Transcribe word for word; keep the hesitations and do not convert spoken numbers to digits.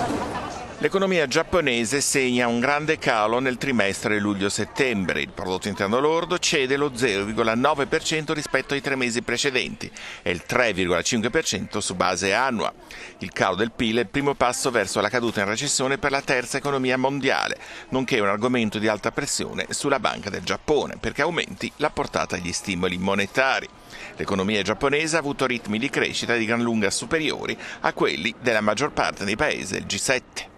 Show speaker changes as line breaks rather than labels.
L'economia giapponese segna un grande calo nel trimestre luglio-settembre. Il prodotto interno lordo cede lo zero virgola nove per cento rispetto ai tre mesi precedenti e il tre virgola cinque per cento su base annua. Il calo del P I L è il primo passo verso la caduta in recessione per la terza economia mondiale, nonché un argomento di alta pressione sulla Banca del Giappone perché aumenti la portata degli stimoli monetari. L'economia giapponese ha avuto ritmi di crescita di gran lunga superiori a quelli della maggior parte dei paesi del G sette.